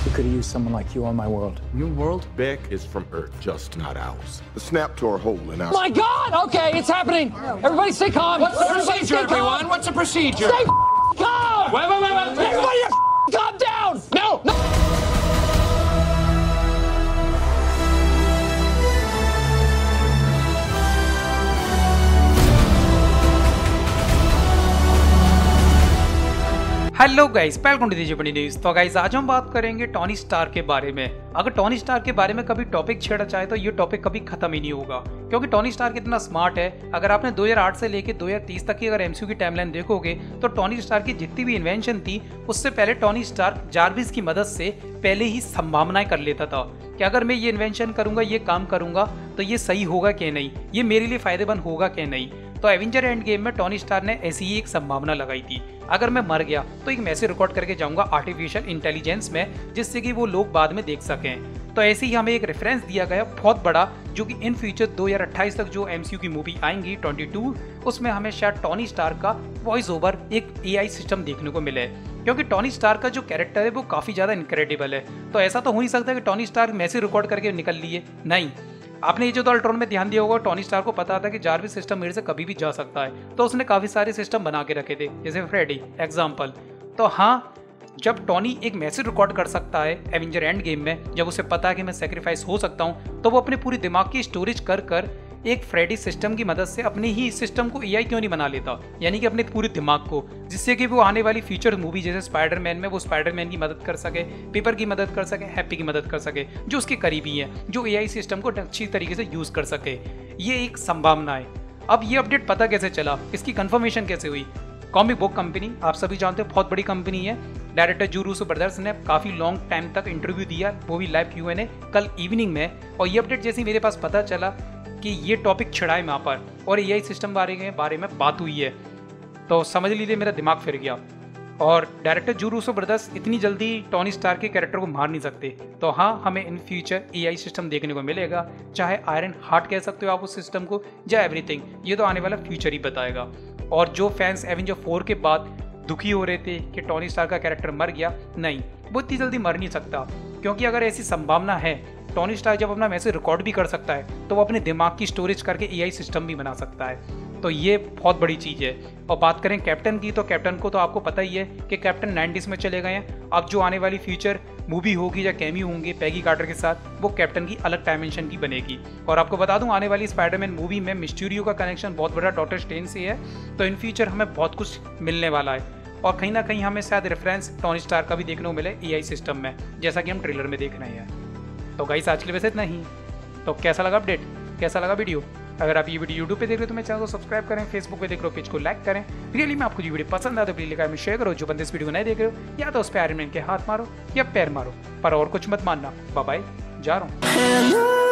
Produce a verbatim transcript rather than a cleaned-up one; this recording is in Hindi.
We could have used someone like you on my world. Your world? Beck is from Earth, just not ours. The snap tore a hole in our... My God! Okay, it's happening! Everybody stay calm! What's the Everybody procedure, stay calm. everyone? What's the procedure? Stay calm! Wait, wait, wait, wait, wait. Everybody calm down! No! No! Hello guys, welcome to the news. तो गाइस आज हम बात करेंगे टोनी स्टार्क के बारे में। अगर टोनी स्टार्क के बारे में कभी टॉपिक छेड़ा जाए तो ये टॉपिक कभी खत्म ही नहीं होगा, क्योंकि टोनी स्टार्क इतना स्मार्ट है। अगर आपने दो हज़ार आठ से लेकर दो हज़ार तीस तक की अगर एमसीयू की टाइमलाइन देखोगे तो टोनी स्टार्क की जितनी भी इन्वेंशन थी उससे पहले टोनी स्टार्क जार्विस की मदद से पहले ही संभावनाएं कर लेता था कि अगर मैं ये इन्वेंशन करूंगा, ये काम करूंगा तो ये सही होगा कि नहीं, ये मेरे लिए फायदेमंद होगा कि नहीं। तो एवेंजर एंड गेम में टोनी स्टार्क ने ऐसी ही एक संभावना लगाई थी, अगर मैं मर गया तो एक मैसेज रिकॉर्ड करके जाऊंगा आर्टिफिशियल इंटेलिजेंस में, जिससे कि वो लोग बाद में देख सकें। तो ऐसे ही हमें एक रेफरेंस दिया गया बहुत बड़ा, जो कि इन फ्यूचर दो हज़ार अट्ठाईस तक जो एमसीयू की मूवी आएंगी बाईस, उसमें हमें शायद टोनी स्टार्क का वॉइस ओवर एक एआई सिस्टम देखने को मिले, क्योंकि टोनी स्टार्क का जो कैरेक्टर है वो काफ़ी ज़्यादा इनक्रेडिबल है। तो ऐसा तो हो ही सकता है कि टोनी स्टार्क मैसेज रिकॉर्ड करके निकल लिए, नहीं। आपने ये जो तो अल्ट्रॉन में ध्यान दिया होगा, टोनी स्टार्क को पता था कि जार्विस सिस्टम मेरे से कभी भी जा सकता है, तो उसने काफ़ी सारे सिस्टम बना के रखे थे, जैसे फ्रेडी एग्जाम्पल। तो हाँ, जब टोनी एक मैसेज रिकॉर्ड कर सकता है एवेंजर एंड गेम में, जब उसे पता है कि मैं सेक्रीफाइस हो सकता हूँ, तो वो अपने पूरी दिमाग की स्टोरेज कर कर एक फ्रेडी सिस्टम की मदद से अपने ही सिस्टम को एआई क्यों नहीं बना लेता, यानी कि अपने पूरे दिमाग को, जिससे कि वो आने वाली फ्यूचर मूवी जैसे स्पाइडरमैन में वो स्पाइडरमैन की मदद कर सके, पेपर की मदद कर सके, हैप्पी की मदद कर सके, जो उसके करीबी हैं, जो एआई सिस्टम को अच्छी तरीके से यूज़ कर सके। ये एक संभावना है। अब ये अपडेट पता कैसे चला, इसकी कंफर्मेशन कैसे हुई? कॉमिक बुक कंपनी, आप सभी जानते हो बहुत बड़ी कंपनी है। डायरेक्टर जो रूसो ब्रदर्स ने काफ़ी लॉन्ग टाइम तक इंटरव्यू दिया, वो भी लाइव क्यू एन ए कल इवनिंग में, और ये अपडेट जैसे मेरे पास पता चला कि ये टॉपिक छिड़ा है वहाँ पर और एआई सिस्टम बारे में बारे में बात हुई है, तो समझ लीजिए मेरा दिमाग फिर गया। और डायरेक्टर जो रूसो ब्रदर्स इतनी जल्दी टोनी स्टार्क के कैरेक्टर को मार नहीं सकते। तो हाँ, हमें इन फ्यूचर एआई सिस्टम देखने को मिलेगा, चाहे आयरन हार्ट कह सकते हो आप उस सिस्टम को, या एवरीथिंग, ये तो आने वाला फ्यूचर ही बताएगा। और जो फैंस एवेंजर फोर के बाद दुखी हो रहे थे कि टोनी स्टार्क का कैरेक्टर मर गया, नहीं, वो इतनी जल्दी मर नहीं सकता, क्योंकि अगर ऐसी संभावना है, टोनी स्टार्क जब अपना मैसेज रिकॉर्ड भी कर सकता है तो वो अपने दिमाग की स्टोरेज करके एआई सिस्टम भी बना सकता है। तो ये बहुत बड़ी चीज़ है। और बात करें कैप्टन की, तो कैप्टन को तो आपको पता ही है कि कैप्टन नाइन्टीज़ में चले गए हैं। अब जो आने वाली फ्यूचर मूवी होगी या कैमियो होंगे पैगी कार्टर के साथ, वो कैप्टन की अलग डायमेंशन की बनेगी। और आपको बता दूं, आने वाली स्पाइडरमैन मूवी में मिस्टीरियो का कनेक्शन बहुत बड़ा डॉक्टर स्ट्रेंज से है, तो इन फ्यूचर हमें बहुत कुछ मिलने वाला है। और कहीं ना कहीं हमें शायद रेफरेंस टोनी स्टार्क का भी देखने को मिले एआई सिस्टम में, जैसा कि हम ट्रेलर में देख रहे हैं। तो गाइस आज के लिए वैसे इतना ही। तो कैसा लगा अपडेट, कैसा लगा वीडियो? अगर आप ये वीडियो यूट्यूब पे देख रहे हो तो मेरे चैनल को सब्सक्राइब करें, फेसबुक पे देख रहे हो पेज को लाइक करें। रियली में आपको ये वीडियो पसंद आए तो प्लीज लिखा में शेयर करो। जो बंदे इस वीडियो को नहीं देख रहे हो, या तो उस पर आयरन मैन के हाथ मारो या पैर मारो, पर और कुछ मत मानना। बाय बाय, जा रहा हूँ।